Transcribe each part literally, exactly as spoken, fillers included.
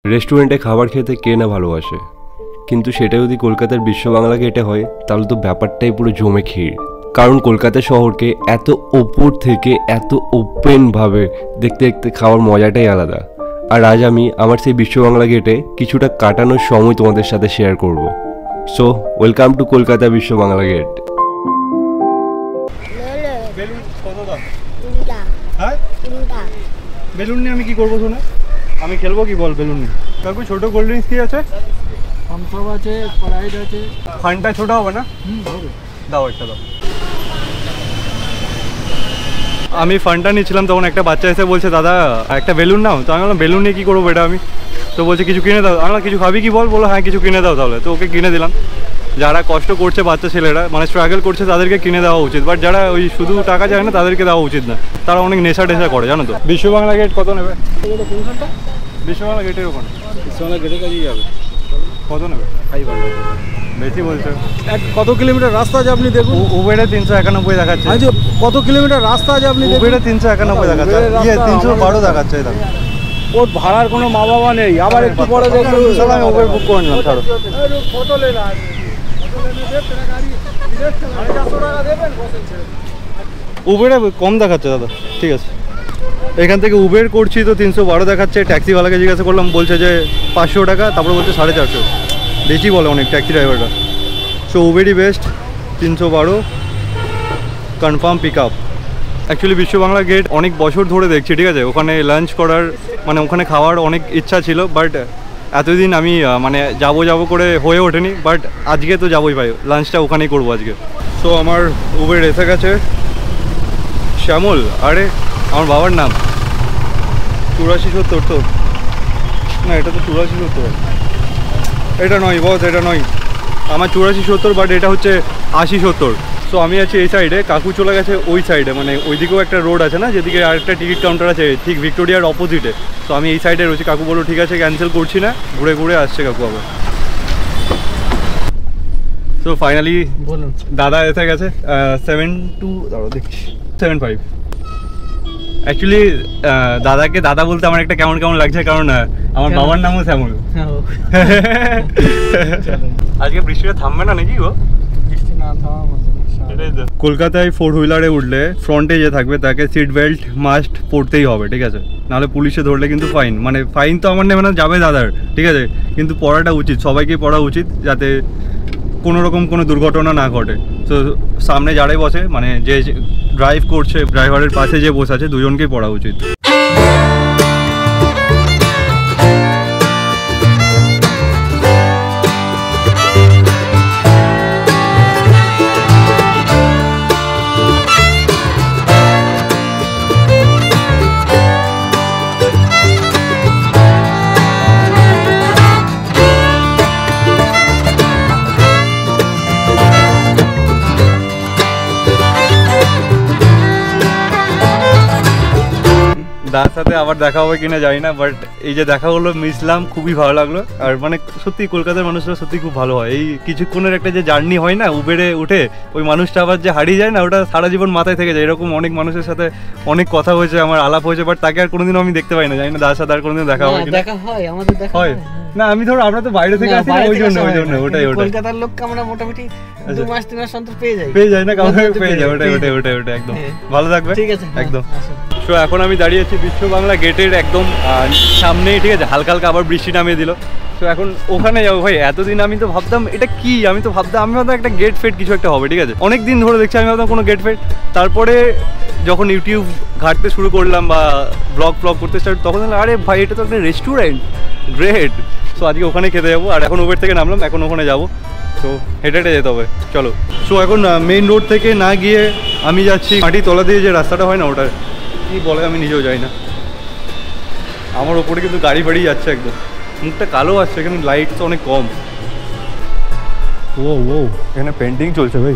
রেস্টুরেন্টে খাবার খেতে কে না ভালোবাসে, কিন্তু সেটা যদি কলকাতার বিশ্ব বাংলা গেটে হয় তাহলে তো ব্যাপারটাই পুরো জমে ক্ষীর। কারণ কলকাতা শহরকে এত ওপর থেকে এত ওপেনভাবে দেখতে দেখতে খাওয়ার মজাটাই আলাদা। আর আজ আমি আমার সেই বিশ্ব বাংলা গেটে কিছুটা কাটানোর সময় তোমাদের সাথে শেয়ার করব। সো ওয়েলকাম টু কলকাতা বিশ্ব বাংলা গেট। বেলুন নিয়ে আমি কি করবো শোনা, আমি খেলবো কি বল বেলুন নিয়ে? কাকু ছোট কোল্ড ড্রিঙ্কস কি আছে? থামসআপ আছে, স্প্রাইট আছে। ফান্টা ছোট হবে না? হুম হবে। দাও একটা দাও। আমি ফান্টা নিয়েছিলাম, তখন একটা বাচ্চা এসে বলছে দাদা একটা বেলুন নাও। তো আমি বললাম বেলুন নিয়ে কী করবো এটা আমি? তো বলছে কিছু কিনে দাও। আমরা কিছু খাবি কি বল? বলো হ্যাঁ কিছু কিনে দাও তাহলে। তো ওকে কিনে দিলাম। যারা কষ্ট করছে বাচ্চা ছেলেরা, মানে স্ট্রাগল করছে, তাদেরকে কিনে দেওয়া উচিত। বাট যারা ওই শুধু টাকা যায় না তাদেরকে দেওয়া উচিত না। তারা অনেক নেশা টেশা করে, জানো তো। বিশ্ব বাংলা গেট কত নেবে? বিশ্ব বাংলা গেটের ওখানে বিশ্ব বাংলা গেটের কাছেই যাবে। কত নেবে? Five hundred. বেশি বলছে। এক কত কিলোমিটার রাস্তা আছে আপনি দেখুন। উবেরে তিনশো একানব্বই দেখাচ্ছে। আচ্ছা কত কিলোমিটার রাস্তা আছে আপনি দেখুন। উবেরে তিনশো একানব্বই দেখাচ্ছে, ইয়ে তিনশো বারো দেখাচ্ছে। দেখো ওর ভাড়ার কোনো মা বাবা নেই। আবার একটু পরে দেখুন আমি উবের বুক করে নিলাম। ছাড়ো ফটো লে না উবেরে কম দেখাচ্ছে দাদা। ঠিক আছে, এখান থেকে উবের করছি তো তিনশো বারো দেখাচ্ছে। ট্যাক্সিওয়ালাকে জিজ্ঞাসা করলাম, বলছে যে পাঁচশো টাকা, তারপরে বলছে সাড়ে চারশো। বেশি বলে অনেক ট্যাক্সি ড্রাইভাররা। সো উবেরই বেস্ট। তিনশো বারো কনফার্ম পিক আপ। অ্যাকচুয়ালি বিশ্ব বাংলা গেট অনেক বছর ধরে দেখছি, ঠিক আছে। ওখানে লাঞ্চ করার মানে ওখানে খাওয়ার অনেক ইচ্ছা ছিল, বাট এতদিন আমি মানে যাবো যাবো করে হয়ে ওঠেনি। বাট আজকে তো যাবোই ভাই, লাঞ্চটা ওখানেই করবো আজকে। সো আমার উবের এসে গেছে। শ্যামল, আরে আমার বাবার নাম। চুরাশি সত্তর তো না, এটা তো চুরাশি সত্তর। এটা নয় বস, এটা নয়। আমার চুরাশি সত্তর, বাট এটা হচ্ছে আশি সত্তর। সো আমি আছি এই সাইডে, কাকু চলে গেছে ওই সাইডে। মানে ওইদিকেও একটা রোড আছে না, যেদিকে আরেকটা টিকিট কাউন্টার আছে, ঠিক ভিক্টোরিয়ার অপোজিটে। তো আমি এই সাইডে রয়েছি। কাকু বলো ঠিক আছে ক্যান্সেল করছি না, ঘুরে ঘুরে আসছে কাকু আবার। সো ফাইনালি বলুন দাদা এসে গেছে। সেভেন টু দাঁড়ো দেখছি সেভেন ফাইভ। অ্যাকচুয়ালি দাদাকে দাদা বলতে আমার একটা কেমন কেমন লাগছে, কারণ আমার বাবার নামও শ্যামল। আজকে বৃষ্টিটা থামবে না নাকি গো? বৃষ্টি না থামা কলকাতায় ফোর হুইলারে উঠলে ফ্রন্টে যে থাকবে তাকে সিট বেল্ট মাস্ট পরতেই হবে, ঠিক আছে। নাহলে পুলিশে ধরলে কিন্তু ফাইন। মানে ফাইন তো আমার নেবে না, যাবে দাদার, ঠিক আছে। কিন্তু পড়াটা উচিত, সবাইকেই পড়া উচিত, যাতে কোনো রকম কোনো দুর্ঘটনা না ঘটে। তো সামনে যারাই বসে, মানে যে ড্রাইভ করছে, ড্রাইভারের পাশে যে বসে আছে, দুজনকেই পড়া উচিত। দাদার সাথে আবার দেখা হবে কিনা জানি না, বাট এই যে দেখা হলো, মিশলাম, খুবই ভালো লাগলো। আর মানে সত্যি কলকাতার মানুষরা সত্যি খুব ভালো হয়। এই কিছুক্ষণের একটা যে জার্নি হয় না উবেরে উঠে, ওই মানুষটা আবার যে হারিয়ে যায় না, ওটা সারা জীবন মাথায় থেকে যায়। এরকম অনেক মানুষের সাথে অনেক কথা হয়েছে, আমার আলাপ হয়েছে, বাট তাকে আর কোনোদিনও আমি দেখতে পাই না। জানি না দাদার সাথে আর কোনোদিন দেখা হবে কিনা। দেখা হয় আমাদের, দেখা হয় না। আমি ধরো আমরা তো বাইরে থেকে আসি, ওই জন্য ওই জন্য ওটাই ওটাই কলকাতার লোককে আমরা মোটামুটি দু মাস তিন মাস অন্তর পেয়ে যাই পেয়ে যাই না কাউকে পেয়ে যায়। ওটাই ওটাই ওটাই ওটাই একদম ভালো থাকবে, ঠিক আছে একদম। তো এখন আমি দাঁড়িয়ে আছি বিশ্ব বাংলা গেটের একদম সামনেই, ঠিক আছে। হালকা হালকা আবার বৃষ্টি নামিয়ে দিল। তো এখন ওখানে যাবো ভাই। এতদিন আমি তো ভাবতাম এটা কি, আমি তো ভাবতাম আমি ভাবতাম একটা গেট ফেট কিছু একটা হবে, ঠিক আছে। অনেক দিন ধরে দেখছি, আমি ভাবতাম কোনো গেট ফেট। তারপরে যখন ইউটিউব ঘাঁটতে শুরু করলাম বা ব্লগ ব্লগ করতে স্টার্ট, তখন আরে ভাই এটা তো একটা রেস্টুরেন্ট, গ্রেট। সো আজকে ওখানে খেতে যাবো। আর এখন উবের থেকে নামলাম, এখন ওখানে যাবো। তো হেঁটে হেঁটে যেতে হবে, চলো। সো এখন মেইন রোড থেকে না গিয়ে আমি যাচ্ছি মাটি তলা দিয়ে যে রাস্তাটা হয় না, ওটা কি বলে আমি নিজেও যাই না। আমার ওপরে কিন্তু গাড়ি বাড়ি যাচ্ছে একদম। মুখটা কালো আসছে, এখানে লাইট তো অনেক কম। ও ও এখানে পেন্টিং চলছে ভাই।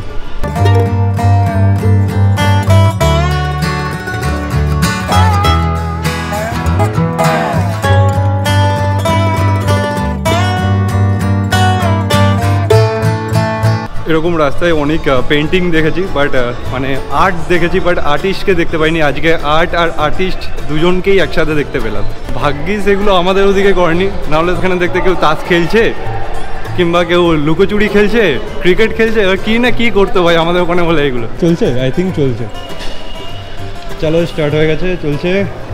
এরকম রাস্তায় অনেক পেন্টিং দেখেছি, বাট মানে আর্ট দেখেছি, বাট আর্টিস্টকে দেখতে পাইনি। আজকে আর্ট আর আর্টিস্ট দুজনকেই একসাথে দেখতে পেলাম। ভাগ্যিস সেগুলো আমাদের ওদিকে করেনি, নাহলে সেখানে দেখতে কেউ তাস খেলছে কিংবা কেউ লুকোচুরি খেলছে, ক্রিকেট খেলছে, কি না কি করতো ভাই আমাদের ওখানে বলে। এগুলো চলছে, আই থিঙ্ক চলছে। চলো স্টার্ট হয়ে গেছে, চলছে।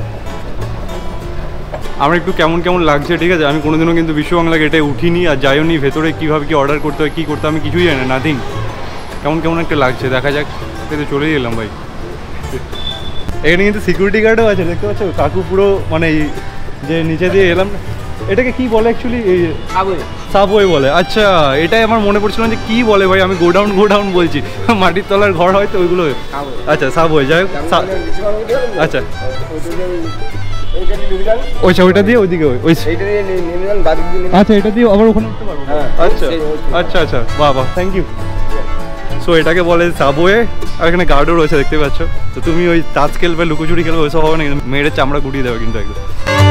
আমার একটু কেমন কেমন লাগছে, ঠিক আছে। আমি কোনোদিনও কিন্তু বিশ্ব বাংলা গেটে উঠিনি আর যাইও নি, ভেতরে কীভাবে কী অর্ডার করতে হয় কী করতে আমি কিছুই জানি না, নাথিং। কেমন কেমন একটা লাগছে, দেখা যাক। কিন্তু চলেই এলাম ভাই। এখানে কিন্তু সিকিউরিটি গার্ডও আছে, দেখতে পাচ্ছ। কাকু পুরো মানে যে নিচে দিয়ে এলাম, এটাকে কি বলে অ্যাকচুয়ালি? এই সাবওয়ে বলে। আচ্ছা, এটাই আমার মনে পড়ছিল যে কি বলে ভাই, আমি গোডাউন গোডাউন বলছি, মাটির তলার ঘর হয়তো ওইগুলো। আচ্ছা, সাবওয়ে, যাই হোক। আচ্ছা ওইটা ওইটা দিয়ে ওইদিকে ওই আচ্ছা, এটা দিয়ে আবার ওখানে উঠতে পারবো। আচ্ছা আচ্ছা আচ্ছা, বাহ বাহ, থ্যাংক ইউ। সো এটাকে বলে সাবওয়ে, আর এখানে গার্ডও রয়েছে দেখতে পাচ্ছ। তো তুমি ওই তাস খেলবে, লুকোচুরি খেলবে, ওইসব হবে না, কিন্তু মেয়ের চামড়া গুটিয়ে দেবে কিন্তু একদম।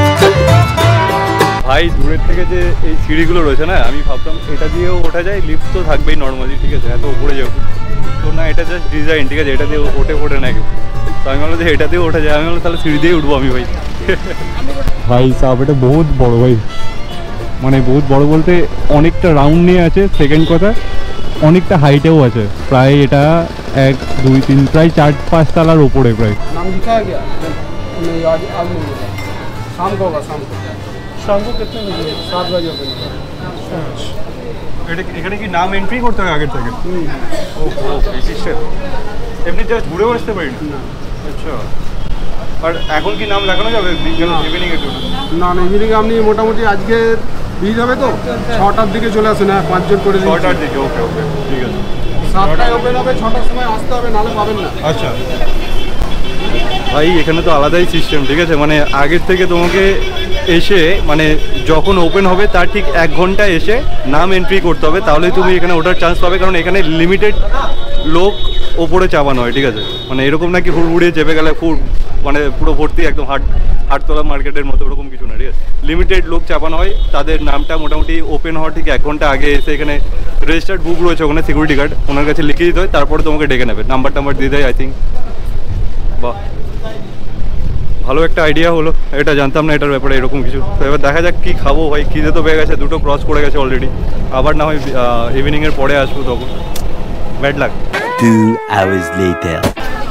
ভাই দূরের থেকে যে এই সিঁড়িগুলো রয়েছে না, আমি ভাবতাম এটা দিয়েও ওঠা যায়, লিফট তো থাকবেই নর্মালি, ঠিক আছে, এত উপরে যাবো তো না, এটা জাস্ট ডিজাইন, ঠিক আছে, এটা দিয়ে ওঠে ওঠে না কেউ। তো আমি বললাম যে এটা দিয়ে ওঠা যায়, আমি বললাম তাহলে সিঁড়ি দিয়ে উঠবো আমি ভাই। ভাই সাব এটা বহুত বড় ভাই, মানে বহুত বড় বলতে অনেকটা রাউন্ড নিয়ে আছে, সেকেন্ড কথা অনেকটা হাইটেও আছে, প্রায় এটা এক দুই তিন প্রায় চার পাঁচ তলার ওপরে প্রায়। नाम लिखा है क्या? नहीं, आज आज नहीं होगा, शाम को होगा। शाम को शाम को कितने बजे? सात बजे ओपन होगा। এটা এখানে কি নাম এন্ট্রি করতে হবে আগের থেকে? ওহো, এই সিস্টেম। এমনি জাস্ট ঘুরেও আসতে পারি না? আচ্ছা, আর এখন কি নাম লেখানো যাবে ইভিনিং এর জন্য? না না, ইভিনিং আপনি মোটামুটি আজকে ভিড় হবে তো ছটার দিকে চলে আসুন। হ্যাঁ, পাঁচজন করে দিন। ছটার দিকে, ওকে ওকে, ঠিক আছে। সাতটায় ওপেন হবে, ছটার সময় আসতে হবে, নাহলে পাবেন না। আচ্ছা ভাই, এখানে তো আলাদাই সিস্টেম, ঠিক আছে, মানে আগের থেকে তোমাকে এসে মানে যখন ওপেন হবে তার ঠিক এক ঘন্টা এসে নাম এন্ট্রি করতে হবে, তাহলেই তুমি এখানে ওঠার চান্স পাবে। কারণ এখানে লিমিটেড লোক ওপরে চাপানো হয়, ঠিক আছে, মানে এরকম নাকি হুড়হুড়িয়ে চেপে গেলে ফুল মানে পুরো ভর্তি একদম হাট হাটতলা মার্কেটের মতো, ওরকম কিছু না, ঠিক আছে। লিমিটেড লোক চাপানো হয়, তাদের নামটা মোটামুটি ওপেন হওয়ার ঠিক এক ঘন্টা আগে এসে এখানে রেজিস্টার্ড বুক রয়েছে, ওখানে সিকিউরিটি গার্ড ওনার কাছে লিখে দিতে হয়, তারপরে তোমাকে ডেকে নেবে, নাম্বার টাম্বার দিয়ে দেয় আই থিঙ্ক। বাহ, ভালো একটা আইডিয়া হলো, এটা জানতাম না এটার ব্যাপারে এরকম কিছু। তো এবার দেখা যাক কী খাবো ভাই, খিদে তো পেয়ে গেছে, দুটো ক্রস করে গেছে অলরেডি, আবার না হয় ইভিনিংয়ের পরে আসবো তখন। Bad luck. Two hours later.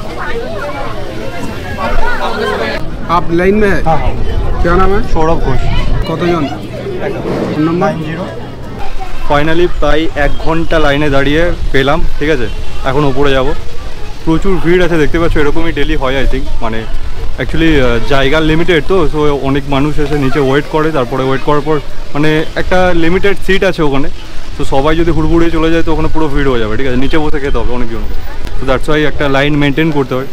आप लाइन में है? हाँ हाँ, क्या नाम है? সৌরভ ঘোষ। কতজন? Phone number? ফাইনালি প্রায় এক ঘন্টা লাইনে দাঁড়িয়ে পেলাম, ঠিক আছে, এখন ওপরে যাব। প্রচুর ভিড় আছে দেখতে পাচ্ছ, এরকমই ডেলি হয় আই থিঙ্ক। মানে অ্যাকচুয়ালি জায়গা লিমিটেড তো, সো অনেক মানুষ এসে নিচে ওয়েট করে, তারপরে ওয়েট করার পর মানে একটা লিমিটেড সিট আছে ওখানে, তো সবাই যদি হুড়হুড়িয়ে চলে যায় তো ওখানে পুরো ভিড় হয়ে যাবে, ঠিক আছে, নিচে বসে খেতে হবে অনেকজনকে। তো দ্যাটস ওয়াই একটা লাইন মেনটেন করতে হয়।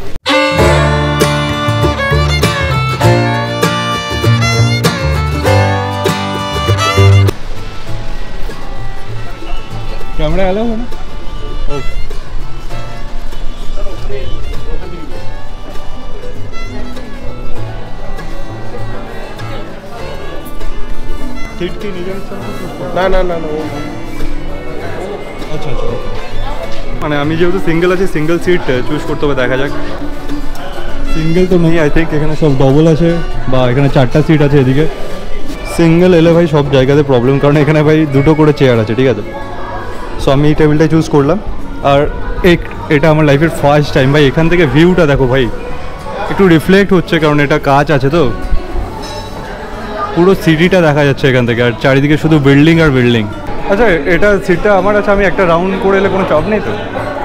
ক্যামেরা এলো না? ওকে, সিট কি নিজের ইচ্ছা মতো চুজ করো? না না না না, আচ্ছা আচ্ছা, মানে আমি যেহেতু সিঙ্গেল আছি, সিঙ্গেল সিট চুজ করতে হবে, দেখা যাক। সিঙ্গেল তো নেই আই থিঙ্ক, এখানে সব ডবল আছে, বা এখানে চারটা সিট আছে এদিকে। সিঙ্গেল এলে ভাই সব জায়গাতে প্রবলেম, কারণ এখানে ভাই দুটো করে চেয়ার আছে, ঠিক আছে। সো আমি এই টেবিলটা চুজ করলাম, আর এক এটা আমার লাইফের ফার্স্ট টাইম ভাই। এখান থেকে ভিউটা দেখো ভাই, একটু রিফ্লেক্ট হচ্ছে, কারণ এটা কাঁচ আছে তো, পুরো সিটিটা দেখা যাচ্ছে এখান থেকে, আর চারিদিকে শুধু বিল্ডিং আর বিল্ডিং। আচ্ছা, এটা সিটটা আমার আছে, আমি একটা রাউন্ড করে এলে কোনো চাপ নেই তো?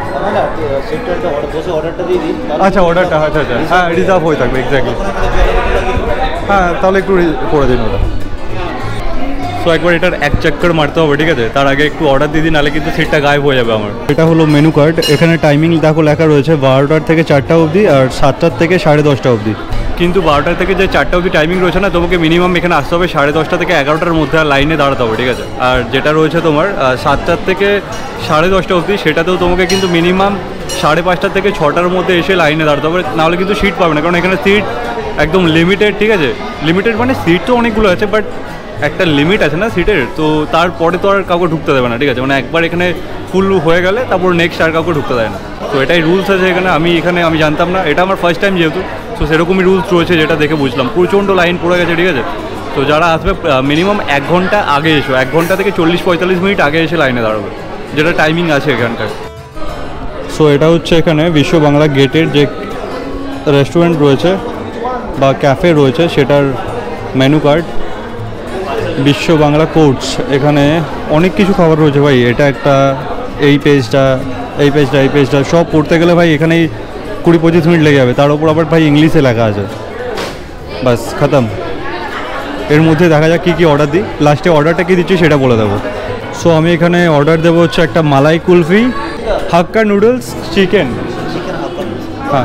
আচ্ছা, অর্ডারটা, আচ্ছা আচ্ছা, হ্যাঁ রিজার্ভ হয়ে থাকবে, এক্স্যাক্টলি। হ্যাঁ, তাহলে একটু করে দিন ওটা। সো একবার এটার এক চক্কর মারতে হবে, ঠিক আছে, তার আগে একটু অর্ডার দিয়ে দিন, নাহলে কিন্তু সিটটা গায়েব হয়ে যাবে আমার। এটা হলো মেনু কার্ড, এখানে টাইমিং দেখো লেখা রয়েছে বারোটার থেকে চারটা অবধি, আর সাতটার থেকে সাড়ে দশটা অবধি। কিন্তু বারোটা থেকে যে চারটা অবধি টাইমিং রয়েছে না, তোমাকে মিনিমাম এখানে আসতে হবে সাড়ে দশটা থেকে এগারোটার মধ্যে, আর লাইনে দাঁড়াতে হবে, ঠিক আছে। আর যেটা রয়েছে তোমার সাতটার থেকে সাড়ে দশটা অবধি, সেটাতেও তোমাকে কিন্তু মিনিমাম সাড়ে পাঁচটা থেকে ছটার মধ্যে এসে লাইনে দাঁড়াতে হবে, নাহলে কিন্তু সিট পাবে না, কারণ এখানে সিট একদম লিমিটেড, ঠিক আছে। লিমিটেড মানে সিট তো অনেকগুলো আছে, বাট একটা লিমিট আছে না সিটের, তো তারপরে তো আর কাউকে ঢুকতে দেবে না, ঠিক আছে? মানে একবার এখানে ফুল হয়ে গেলে তারপর নেক্সট আর কাউকে ঢুকতে দেয় না। তো এটাই রুলস আছে এখানে। আমি এখানে আমি জানতাম না, এটা আমার ফার্স্ট টাইম যেহেতু, তো সেরকমই রুলস রয়েছে যেটা দেখে বুঝলাম। প্রচণ্ড লাইন পড়ে গেছে, ঠিক আছে? তো যারা আসবে মিনিমাম এক ঘন্টা আগে এসো, এক ঘন্টা থেকে চল্লিশ পঁয়তাল্লিশ মিনিট আগে এসে লাইনে দাঁড়াবে, যেটা টাইমিং আছে এখানটায়। সো এটা হচ্ছে এখানে বিশ্ব বাংলা গেটের যে রেস্টুরেন্ট রয়েছে বা ক্যাফে রয়েছে সেটার মেনু কার্ড। বিশ্ব বাংলা কোর্টস, এখানে অনেক কিছু খাবার রয়েছে ভাই। এটা একটা, এই পেজটা, এই পেজটা, এই পেজটা সব পড়তে গেলে ভাই এখানেই কুড়ি পঁচিশ মিনিট লেগে যাবে। তার উপর আবার ভাই ইংলিশে লেখা আছে, বাস খতম। এর মধ্যে দেখা যাক কী কী অর্ডার দিই, লাস্টে অর্ডারটা কী দিচ্ছি সেটা বলে দেবো। সো আমি এখানে অর্ডার দেবো হচ্ছে একটা malai kulfi, hakka noodles, chicken, হ্যাঁ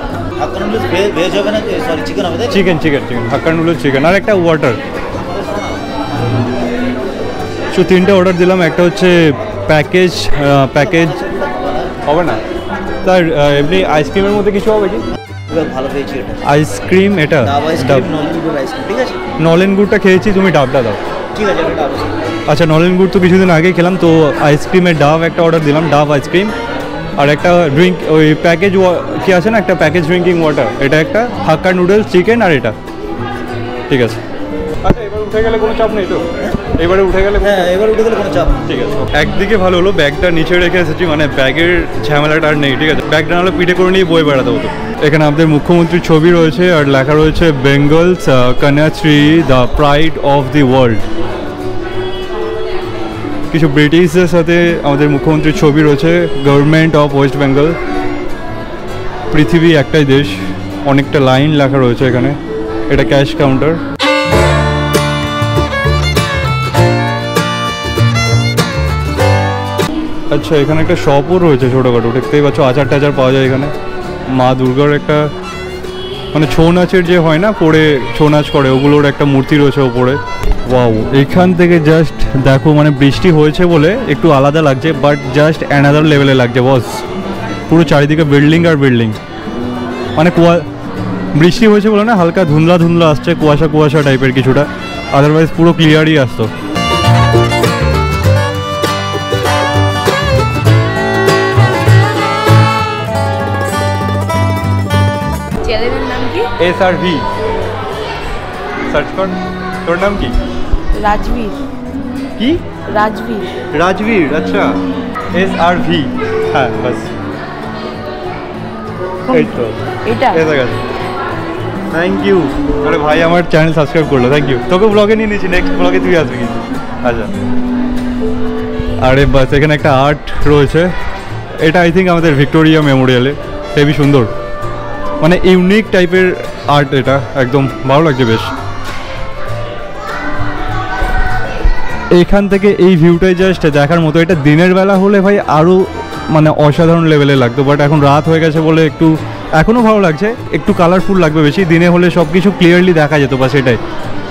chicken chicken chicken hakka noodles chicken, আর একটা ওয়াটার। সো তিনটে অর্ডার দিলাম। একটা হচ্ছে প্যাকেজ, প্যাকেজ হবে না তার এমনি আইসক্রিমের মধ্যে কিছু হবে কি? ভালো পেয়েছি এটা আইসক্রিম, এটা ডাব নলেন গুড় আইসক্রিম, ঠিক আছে? নলেন গুড়টা খেয়েছি, তুমি ডাবটা দাও। ঠিক আছে, এটা ডাব। আচ্ছা, নলেন গুড় তো কিছুদিন আগেই খেলাম। তো আইসক্রিমের ডাব একটা অর্ডার দিলাম, ডাব আইসক্রিম। আর একটা ড্রিঙ্ক, ওই প্যাকেজ কি আছে না, একটা প্যাকেজ ড্রিঙ্কিং ওয়াটার, এটা একটা, হাক্কা নুডলস চিকেন, আর এটা, ঠিক আছে? আচ্ছা, এবার উঠে গেলে কোনো চাপ নেই তো? এবারে উঠে গেলে, হ্যাঁ এবার উঠে গেলে কোনো চাপ, ঠিক আছে। একদিকে ভালো হলো ব্যাগটা নিচে রেখে এসেছি, মানে ব্যাগের ঝামেলাটা আর নেই, ঠিক আছে? ব্যাগটা নাহলে পিঠে করে নিয়ে বয়ে বেড়াতে হতো। এখানে আমাদের মুখ্যমন্ত্রীর ছবি রয়েছে আর লেখা রয়েছে Bengal's Kanyashree, the pride of the world. কিছু ব্রিটিশদের সাথে আমাদের মুখ্যমন্ত্রীর ছবি রয়েছে, গভর্নমেন্ট অফ ওয়েস্ট বেঙ্গল, পৃথিবী একটাই দেশ, অনেকটা লাইন লেখা রয়েছে এখানে। এটা ক্যাশ কাউন্টার। আচ্ছা, এখানে একটা শপও রয়েছে ছোটোখাটো, দেখতেই পাচ্ছ, আচার টাচার পাওয়া যায় এখানে। মা দুর্গার একটা, মানে ছৌ নাচের যে হয় না, পরে ছৌ নাচ করে, ওগুলোর একটা মূর্তি রয়েছে ওপরে। ওয়াও, এখান থেকে জাস্ট দেখো, মানে বৃষ্টি হয়েছে বলে একটু আলাদা লাগছে, বাট জাস্ট অ্যানাদার লেভেলে লাগছে বস। পুরো চারিদিকে বিল্ডিং আর বিল্ডিং, মানে কুয়া, বৃষ্টি হয়েছে বলে না হালকা ধুন্দলা ধুন্দলা আসছে, কুয়াশা কুয়াশা টাইপের কিছুটা, আদারওয়াইজ পুরো ক্লিয়ারই আসতো। চ্যানেলের নাম কি? এস আর ভি সার্চ কর। তোর নাম কি? রাজবীর। কি? রাজবীর। রাজবীর, আচ্ছা। এস আর ভি, হ্যাঁ বাস, এই তো এটা এসে গেছে। Thank you. আরে ভাই আমার চ্যানেল সাবস্ক্রাইব করলো, থ্যাংক ইউ। তোকে ব্লগে নিয়ে নিয়েছি, নেক্সট ব্লগে তুই আসবি কিন্তু। আচ্ছা, আরে বাস, এখানে একটা আর্ট রয়েছে, এটা আই থিঙ্ক আমাদের ভিক্টোরিয়া মেমোরিয়ালে, হেবি সুন্দর, মানে ইউনিক টাইপের আর্ট, এটা একদম ভালো লাগছে বেশ। এইখান থেকে এই ভিউটাই জাস্ট দেখার মতো। এটা দিনের বেলা হলে ভাই আরও মানে অসাধারণ লেভেলে লাগতো, বাট এখন রাত হয়ে গেছে বলে একটু এখনও ভালো লাগছে, একটু কালারফুল লাগবে বেশি। দিনে হলে সব কিছু ক্লিয়ারলি দেখা যেত, বা সেটাই।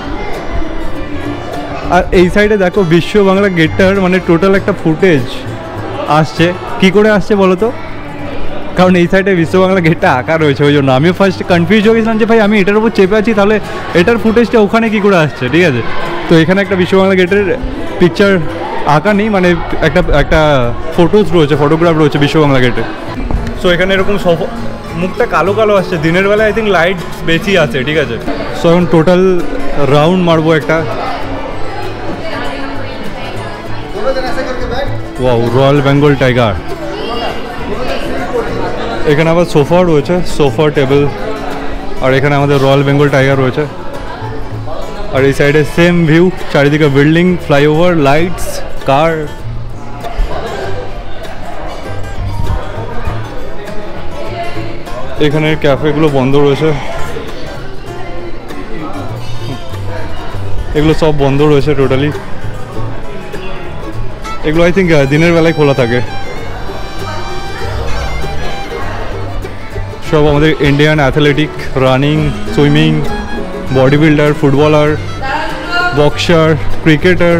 আর এই সাইডে দেখো বিশ্ব বাংলা গেটটার মানে টোটাল একটা ফুটেজ আসছে। কি করে আসছে বলো তো? কারণ এই সাইডে বিশ্ব বাংলা গেটটা আঁকা রয়েছে, ওই জন্য আমিও ফার্স্ট কনফিউজ হয়ে গেছিলাম যে ভাই আমি এটার উপর চেপে আছি, তাহলে এটার ফুটেজটা ওখানে কী করে আসছে, ঠিক আছে? তো এখানে একটা বিশ্ব বাংলা গেটের পিকচার আঁকা নেই, মানে একটা একটা ফটোজ রয়েছে, ফটোগ্রাফ রয়েছে বিশ্ব বাংলা গেটে। সো এখানে এরকম সফ মুখটা কালো কালো আসছে, দিনের বেলা আই থিঙ্ক লাইট বেশি আছে, ঠিক আছে? সো এখন টোটাল রাউন্ড মারবো একটা। Wow, royal Bengal tiger. এখানে আবার সোফা রয়েছে, সোফা টেবিল, আর এখানে আমাদের রয়্যাল বেঙ্গল টাইগার রয়েছে। আর এই সাইডে সেম ভিউ, চারিদিকে বিল্ডিং, ফ্লাইওভার, লাইটস, কার। এখানে ক্যাফেগুলো বন্ধ রয়েছে, এগুলো সব বন্ধ রয়েছে টোটালি। এগুলো আই থিঙ্ক দিনের বেলায় খোলা থাকে। সব আমাদের Indian athletic, running, swimming, body builder, footballer, boxer, cricketer.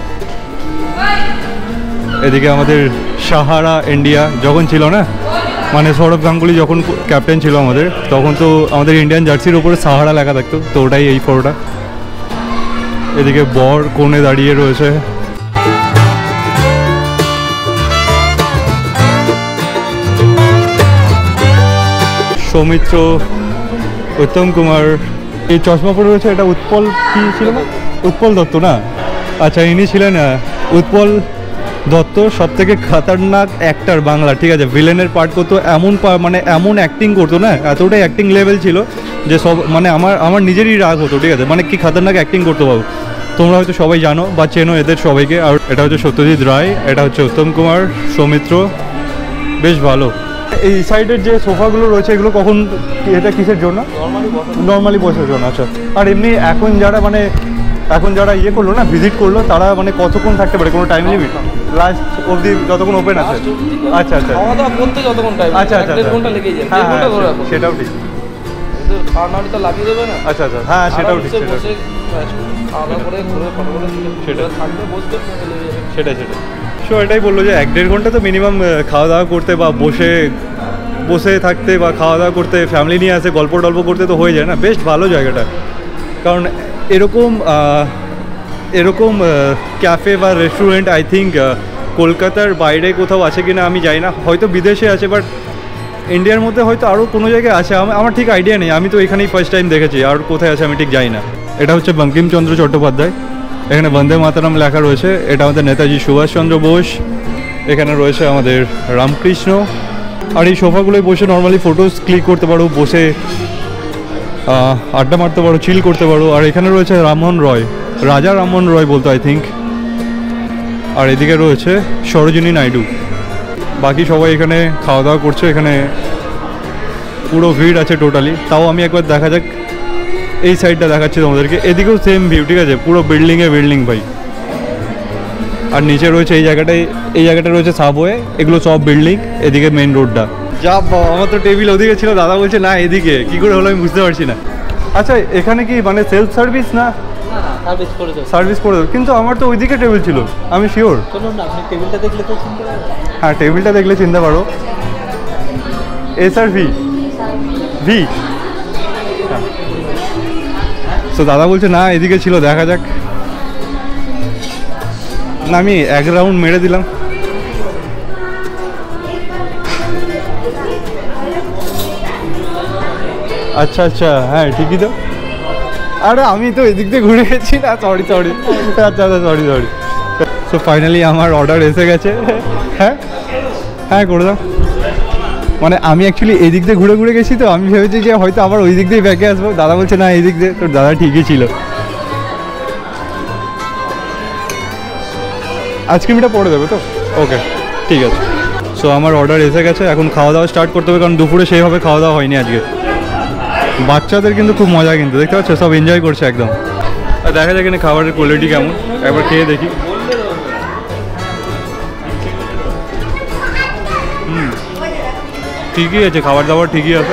এদিকে আমাদের সাহারা ইন্ডিয়া যখন ছিল না, মানে সৌরভ গাঙ্গুলি যখন ক্যাপ্টেন ছিল আমাদের, তখন তো আমাদের ইন্ডিয়ান জার্সির ওপরে সাহারা লেখা থাকতো, তো ওটাই এই ফটোটা। এদিকে বর কোণে দাঁড়িয়ে রয়েছে। সৌমিত্র, উত্তম কুমার, এই চশমা পরে রয়েছে, এটা উৎপল কি ছিল না, উৎপল দত্ত না? আচ্ছা, ইনি ছিলেন উৎপল দত্ত, সব থেকে খতরনাক অ্যাক্টার বাংলা, ঠিক আছে। ভিলেনের পার্ট করতো, এমন মানে এমন অ্যাক্টিং করতো না, এতটাই অ্যাক্টিং লেভেল ছিল যে সব মানে আমার আমার নিজেরই রাগ হতো, ঠিক আছে। মানে কি খতরনাক অ্যাক্টিং করতো বাবু। তোমরা হয়তো সবাই জানো বা চেনো এদের সবাইকে। আর এটা হচ্ছে সত্যজিৎ রায়, এটা হচ্ছে উত্তম কুমার, সৌমিত্র, বেশ ভালো। এই সাইডের যে সোফাগুলো রয়েছে এগুলো কখন, এটা কিসের জন্য? নর্মালি বসার জন্য। আচ্ছা, আর এমনি এখন যারা মানে এখন যারা ইয়ে করলো না, ভিজিট করলো, তারা মানে কতক্ষণ থাকতে পারে, কোনো টাইম লিমিট? লাস্ট অবধি যতক্ষণ ওপেন আছে? আচ্ছা আচ্ছা খাওয়া দাওয়া করতে যতক্ষণ টাইম, আচ্ছা আচ্ছা, দেড় ঘন্টা লেগে যায়, হ্যাঁ দেড় ঘন্টা ধরে হ্যাঁ, রাখো। সেটাও ঠিক। খাওয়া না হলে তো লাগিয়ে দেবে না। আচ্ছা আচ্ছা, হ্যাঁ সেটাও ঠিক, সেটাও ঠিক। খাওয়া দাওয়া করে ঘুরে ফটো করে সেটা থাকবে, বসতে লেগে যাবে। সেটাই সেটাই। সো এটাই বললো যে এক দেড় ঘন্টা তো মিনিমাম খাওয়া দাওয়া করতে বা বসে বসে থাকতে বা খাওয়া দাওয়া করতে, ফ্যামিলি নিয়ে আসে গল্প টল্প করতে তো হয়ে যায় না। বেশ ভালো জায়গাটা, কারণ এরকম এরকম ক্যাফে বা রেস্টুরেন্ট আই থিঙ্ক কলকাতার বাইরে কোথাও আছে কি না আমি জানি না, হয়তো বিদেশে আছে, বাট ইন্ডিয়ার মধ্যে হয়তো আরও কোনো জায়গায় আছে, আমার ঠিক আইডিয়া নেই। আমি তো এখানেই ফার্স্ট টাইম দেখেছি, আর কোথায় আছে আমি ঠিক জানি না। এটা হচ্ছে বঙ্কিমচন্দ্র চট্টোপাধ্যায়, এখানে বন্দে মাতরম লেখা রয়েছে। এটা আমাদের নেতাজি সুভাষচন্দ্র বোস, এখানে রয়েছে আমাদের রামকৃষ্ণ। আর এই সোফাগুলোয় বসে নর্মালি ফটোস ক্লিক করতে পারো, বসে আড্ডা মারতে পারো, চিল করতে পারো। আর এখানে রয়েছে রামমোহন রয়, রাজা রামমোহন রয় বলতো আই থিঙ্ক। আর এদিকে রয়েছে সরোজিনী নাইডু। বাকি সবাই এখানে খাওয়া দাওয়া করছে, এখানে পুরো ভিড় আছে টোটালি। তাও আমি একবার দেখা যাক, এই সাইডটা দেখাচ্ছি তোমাদেরকে। এদিকেও সেম ভিউ, ঠিক আছে, পুরো বিল্ডিংয়ে বিল্ডিং ভাই। আর নিচে রয়েছে এই জায়গাটায়, এই জায়গাটা রয়েছে সাবওয়ে, এগুলো সব বিল্ডিং। এদিকে মেন রোডটা। যা বাবা, আমার তো টেবিল ওদিকে ছিল, দাদা বলছে না এদিকে, কী করে হলো আমি বুঝতে পারছি না। আচ্ছা, এখানে কি মানে সেলফ সার্ভিস না? সার্ভিস করে দেবো। সার্ভিস করে দেবো, কিন্তু আমার তো ওইদিকে টেবিল ছিল, আমি শিওর। চলুন না, আপনি টেবিলটা দেখলে তো চিনতে পারবেন। হ্যাঁ, টেবিলটা দেখলে চিনতে পারো। এস আর ভি ভি তো দাদা বলছে না এদিকে ছিল, দেখা যাক। না, আমি এক রাউন্ড মেরে দিলাম। আচ্ছা আচ্ছা, হ্যাঁ ঠিকই তো। আরে আমি তো এদিক দিয়ে ঘুরে গেছি না, সরি সরি। আচ্ছা আচ্ছা, সরি সরি। সো ফাইনালি আমার অর্ডার এসে গেছে। হ্যাঁ হ্যাঁ, করে দাও। মানে আমি অ্যাকচুয়ালি এই দিক দিয়ে ঘুরে ঘুরে গেছি, তো আমি ভেবেছি যে হয়তো আবার ওই দিক দিয়ে ব্যাকে আসবো। দাদা বলছে না এই দিক দিয়ে, তো দাদা ঠিকই ছিল। আইসক্রিমটা পরে দেবে তো? ওকে, ঠিক আছে। সো আমার অর্ডার এসে গেছে, এখন খাওয়া দাওয়া স্টার্ট করতে হবে, কারণ দুপুরে সেইভাবে খাওয়া দাওয়া হয়নি আজকে। বাচ্চাদের কিন্তু খুব মজা, কিন্তু দেখতে পাচ্ছ সব এনজয় করছে একদম। আর দেখা যাক এখানে খাবারের কোয়ালিটি কেমন, একবার খেয়ে দেখি। হুম, ঠিকই আছে, খাবার দাবার ঠিকই আছে।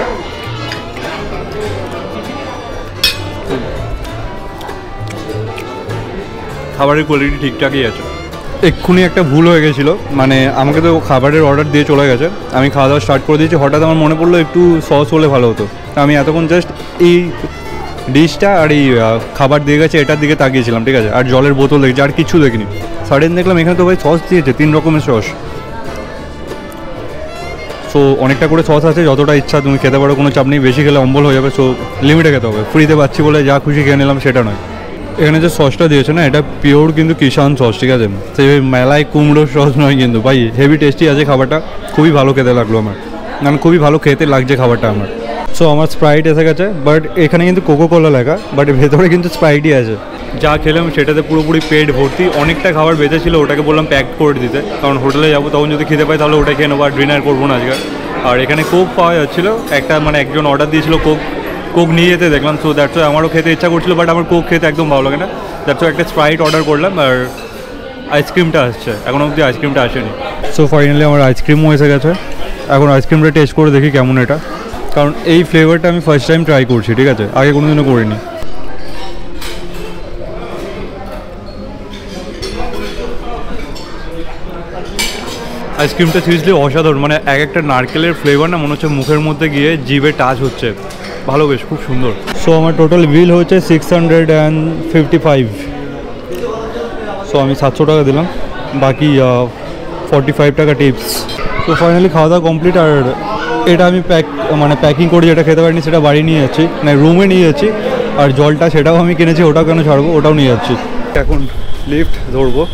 খাবারের কোয়ালিটি ঠিকঠাকই আছে। এক্ষুনি একটা ভুল হয়ে গেছিলো, মানে আমাকে তো খাবারের অর্ডার দিয়ে চলে গেছে, আমি খাওয়া দাওয়া স্টার্ট করে দিয়েছি। হঠাৎ আমার মনে পড়লো একটু সস হলে ভালো হতো। আমি এতক্ষণ জাস্ট এই ডিশটা আর এই খাবার দিয়ে গেছে এটার দিকে তাকিয়েছিলাম, ঠিক আছে, আর জলের বোতল দেখছি, আর কিছু দেখিনি। সাডেন দেখলাম এখানে তো ভাই সস দিয়েছে, তিন রকমের সস। সো অনেকটা করে সস আছে, যতটা ইচ্ছা তুমি খেতে পারো, কোনো চাপ নেই। বেশি খেলে অম্বল হয়ে যাবে, সো লিমিটে খেতে হবে। ফ্রিতে পাচ্ছি বলে যা খুশি খেয়ে নিলাম সেটা নয়। এখানে যে সসটা দিয়েছে না, এটা পিওর কিন্তু কিষান সস, ঠিক আছে, সেই মেলায় কুমড়োর সস নয় কিন্তু। ভাই হেভি টেস্টি আছে খাবারটা, খুবই ভালো খেতে লাগলো আমার, মানে খুবই ভালো খেতে লাগছে খাবারটা আমার। সো আমার স্প্রাইট এসে গেছে, বাট এখানে কিন্তু কোকো কোলা লেখা, বাট ভেতরে কিন্তু স্প্রাইটই আছে। যা খেলাম সেটাতে পুরোপুরি পেট ভর্তি। অনেকটা খাবার বেঁচেছিল, ওটাকে বললাম প্যাক করে দিতে, কারণ হোটেলে যাবো তখন যদি খেতে পাই তাহলে ওটা খেয়ে নেবো, আর ডিনার করবো না আজকে। আর এখানে কোক পাওয়া যাচ্ছিলো, একটা মানে একজন অর্ডার দিয়েছিল কোক, কোক নিয়ে যেতে দেখলাম। সো দ্যাটস ওয়াই আমারও খেতে ইচ্ছা করছিলো, বাট আমার কোক খেতে একদম ভালো লাগে না। দ্যাটস ওয়াই একটা স্প্রাইট অর্ডার করলাম। আর আইসক্রিমটা আসছে, এখন অবধি আইসক্রিমটা আসেনি। সো ফাইনালি আমার আইসক্রিমও এসে গেছে, এখন আইসক্রিমটা টেস্ট করে দেখি কেমন এটা, কারণ এই ফ্লেভারটা আমি ফার্স্ট টাইম ট্রাই করছি, ঠিক আছে, আগে কোনোদিনও করিনি। আইসক্রিমটা সিরিয়াসলি অসাধারণ, মানে এক একটা নারকেলের ফ্লেভার না মনে হচ্ছে মুখের মধ্যে গিয়ে জিভে টাচ হচ্ছে, ভালো, বেশ খুব সুন্দর। সো আমার টোটাল বিল হচ্ছে six hundred and fifty five so আমি সাতশো টাকা দিলাম, বাকি ফর্টি ফাইভ টাকা টিপস। তো ফাইনালি খাওয়া দাওয়া কমপ্লিট। আর এটা আমি প্যাক মানে প্যাকিং করে যেটা খেতে পারিনি সেটা বাড়ি নিয়ে যাচ্ছি, মানে রুমে নিয়ে যাচ্ছি। আর জলটা সেটাও আমি কিনেছি, ওটাও কেন ছাড়বো, ওটাও নিয়ে যাচ্ছি। এখন লিফট ধরবো।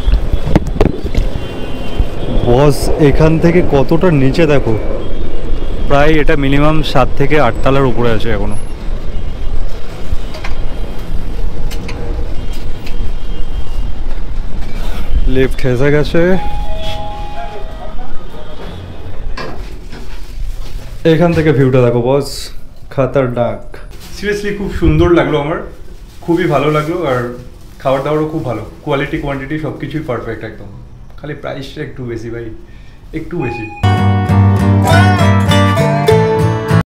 বস এখান থেকে কতটা নিচে দেখো, প্রায় এটা মিনিমাম সাত থেকে আট তলার উপরে আছে এখনো। লিফট এসে গেছে। এখান থেকে ভিউটা দেখো বস, খাতারনাক। সিরিয়াসলি খুব সুন্দর লাগলো আমার, খুবই ভালো লাগলো। আর খাবার দাবারও খুব ভালো, কোয়ালিটি কোয়ান্টিটি সব কিছুই পারফেক্ট একদম। খালি প্রাইসটা একটু বেশি ভাই, একটু বেশি।